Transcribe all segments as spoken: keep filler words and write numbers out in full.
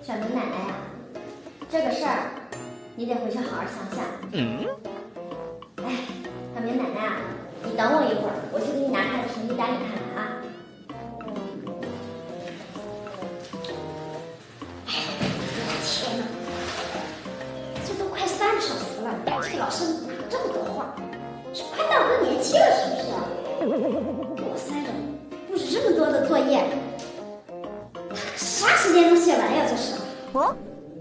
小明奶奶呀，这个事儿你得回去好好想想。嗯。哎，小明奶奶啊，你等我一会儿，我去给你拿他的成绩单你看看啊。哎，天哪，这都快三个小时了，这个老师哪这么多话？是快到更年期了是不是啊？给我塞着布置这么多的作业，啥时间能写完呀？这是。哦。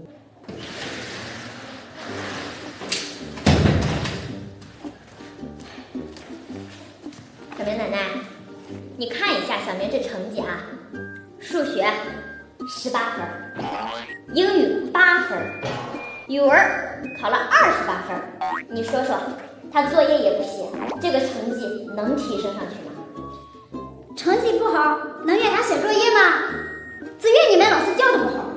小明奶奶，你看一下小明这成绩啊，数学十八分，英语八分，语文考了二十八分。你说说，他作业也不写，这个成绩能提升上去吗？成绩不好能怨他写作业吗？只怨你们老师教的不好。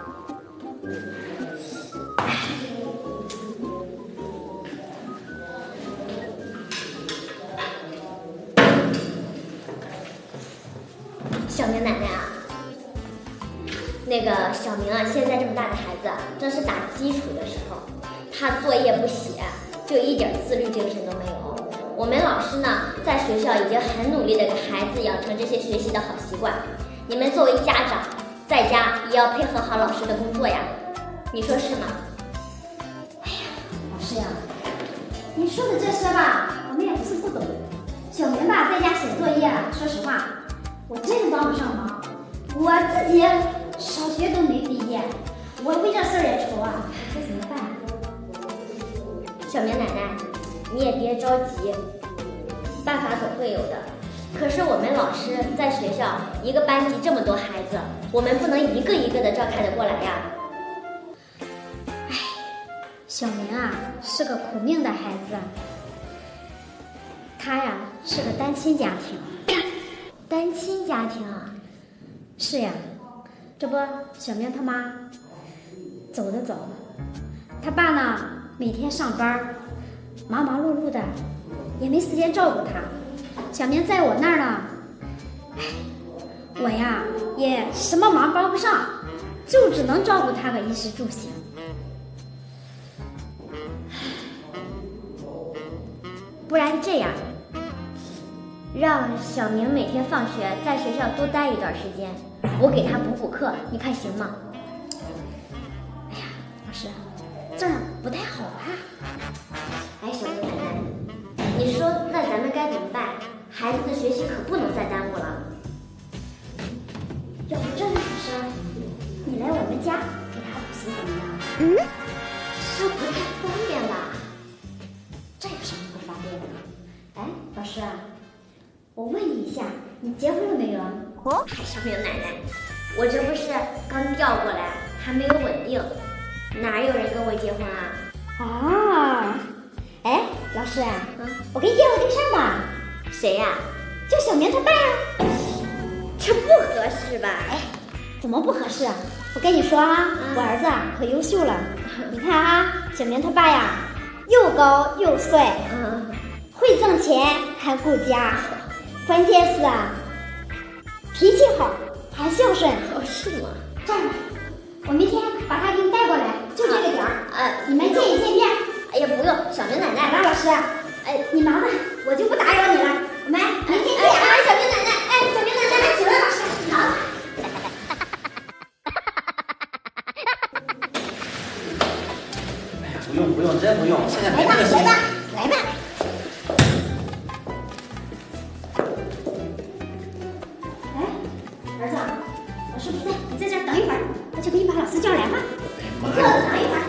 小明奶奶啊，那个小明啊，现在这么大的孩子，正是打基础的时候，他作业不写，就一点自律精神都没有。我们老师呢，在学校已经很努力的给孩子养成这些学习的好习惯。你们作为家长，在家也要配合好老师的工作呀，你说是吗？哎呀，老师呀，你说的这些吧，我们也不是不懂。小明吧，在家写作业，说实话，我真的帮不上忙。我自己小学都没毕业，我为这事儿也愁啊，这怎么办？小明奶奶，你也别着急，办法总会有的。可是我们老师在学校一个班级这么多孩子，我们不能一个一个的照看得过来呀。哎，小明啊是个苦命的孩子，他呀是个单亲家庭。单亲家庭啊？是呀，这不小明他妈走的早，他爸呢每天上班，忙忙碌碌的，也没时间照顾他。小明在我那儿呢，哎，我呀也什么忙帮不上，就只能照顾他个衣食住行。不然这样，让小明每天放学在学校多待一段时间，我给他补补课，你看行吗？哎呀，老师，这样不太好啊。哎，小明奶奶，你说那咱们该怎么办？孩子的学习可不能再耽误了。要不这样，老师，你来我们家给他补习怎么样？嗯，这不太方便吧？这有什么不方便的？哎，老师啊，我问你一下，你结婚了没有？哦，小明奶奶，我这不是刚调过来，还没有稳定，哪有人跟我结婚啊？啊，哎，老师啊，嗯，我给你介绍对象吧。谁呀？就小明他爸呀。这不合适吧？哎，怎么不合适啊？我跟你说啊，嗯、我儿子啊可优秀了。你看啊，小明他爸呀，又高又帅，嗯，会挣钱还顾家，关键是啊，脾气好还孝顺。哦，是吗？这样吧，我明天把他给你带过来，就这个点儿，呃，你们见一见面。哎呀，不用，小明奶奶，马老师，哎，你忙吧，我就不打扰你了。我们明天见啊，小明奶奶，哎，小明奶奶，请问老师，好。 哎呀，不用不用，真不用，现在没来吧， 这个心思。 来吧，来吧。哎，儿子，老师不在，你在这儿等一会儿，我去给你把老师叫来吧。你坐着等一会儿。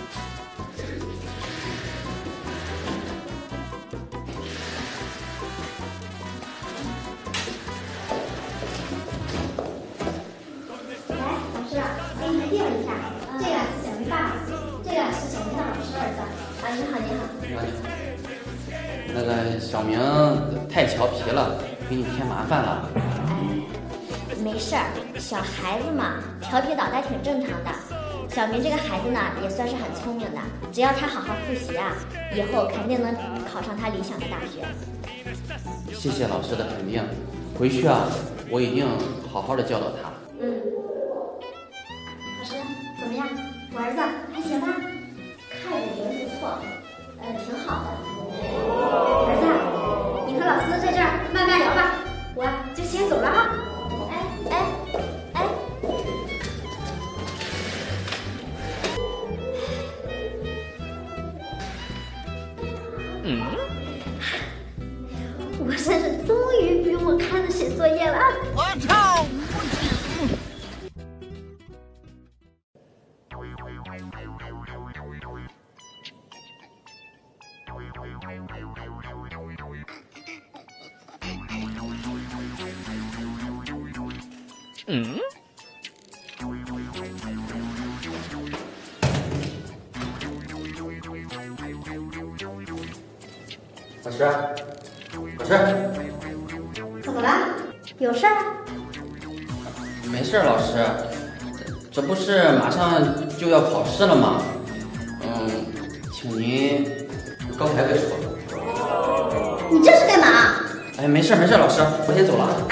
那个小明太调皮了，给你添麻烦了。 哎，没事儿，小孩子嘛，调皮捣蛋挺正常的。小明这个孩子呢，也算是很聪明的，只要他好好复习啊，以后肯定能考上他理想的大学。 谢谢老师的肯定，回去啊，我一定好好的教导他。 嗯，老师。 先走了啊！哎哎哎！ 嗯， 我婶婶终于逼我看着写作业了。 我操！嗯。 老师，老师， 怎么了？有事儿？ 没事，老师，这不是马上就要考试了吗？嗯，请您高抬贵手。 你这是干嘛？ 哎，没事没事，老师，我先走了。 哎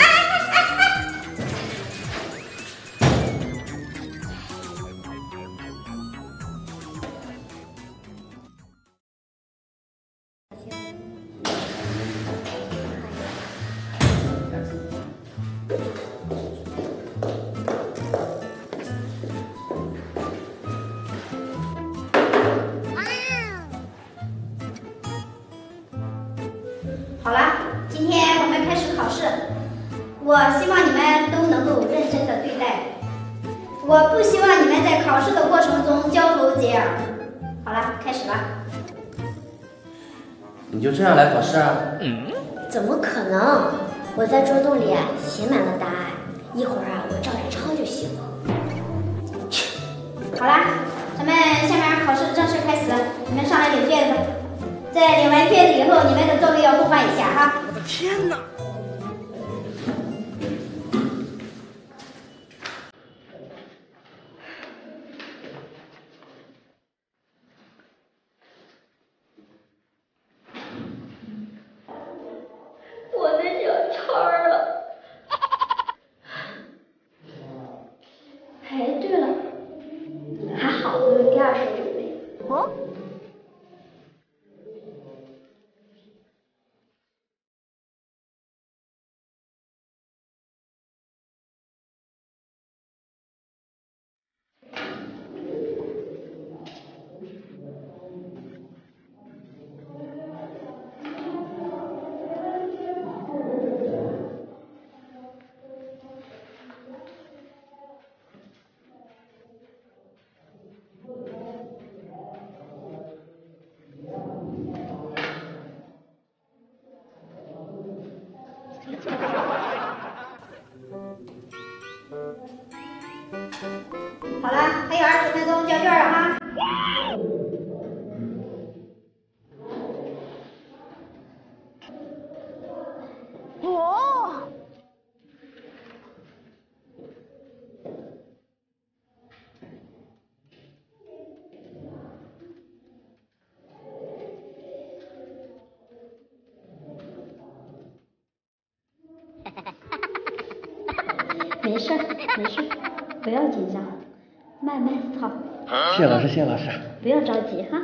好了，今天我们开始考试。我希望你们都能够认真的对待，我不希望你们在考试的过程中交头接耳。好了，开始吧。 你就这样来考试啊？ 嗯。 怎么可能？我在桌洞里写满了答案，一会儿啊，我照着抄就行了。好啦，咱们下面考试正式开始，你们上来领卷子。在领完卷子以后，你们的座位要互换一下哈。 我的天哪！ 我的小抄啊！哎，对了，还好我有第二手准备。哦。好了，还有二十分钟交卷了哈。 哦。 没事没事，不要紧张，慢慢操。 谢谢老师，谢谢老师。 不要着急哈。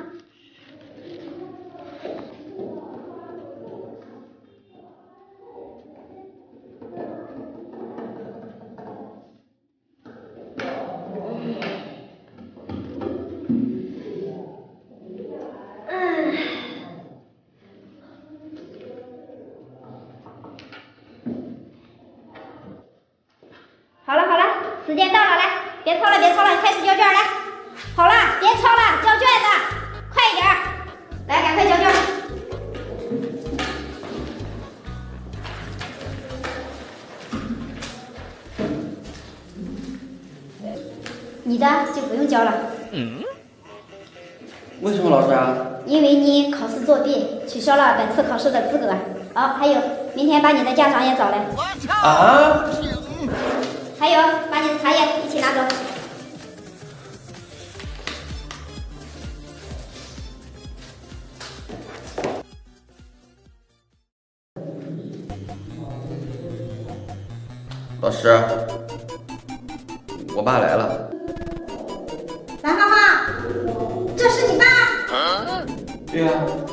好了好了，时间到了，来，别操了别操了，开始交卷来。好了，别操了，交卷子，快一点，来，赶快交卷。你的就不用交了。 嗯。 为什么老师啊？ 因为你考试作弊，取消了本次考试的资格。好，还有，明天把你的家长也找来。 啊？ 还有，把你的茶叶一起拿走。 老师，我爸来了。 蓝花花，这是你爸？ 对呀、啊。